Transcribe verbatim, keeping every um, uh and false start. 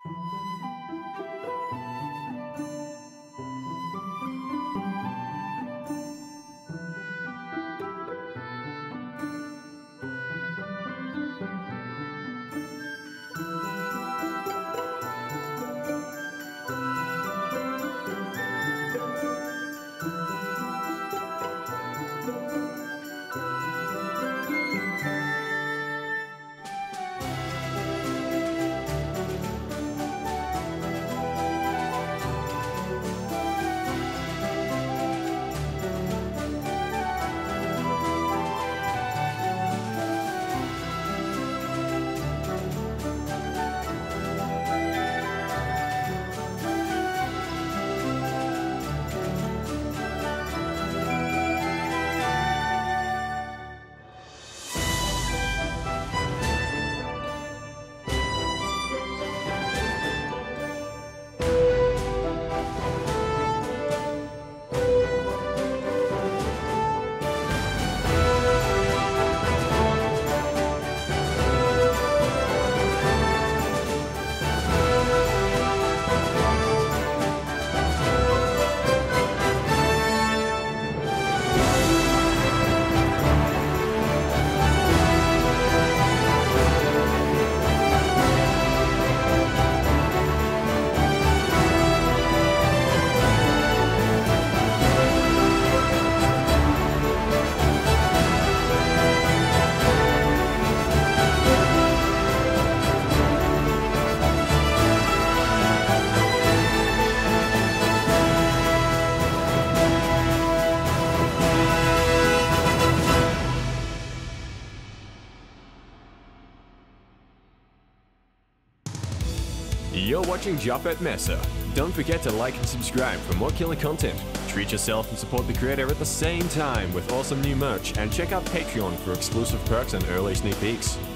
You're watching Japhet Mesa. Don't forget to like and subscribe for more killer content. Treat yourself and support the creator at the same time with awesome new merch, and check out Patreon for exclusive perks and early sneak peeks.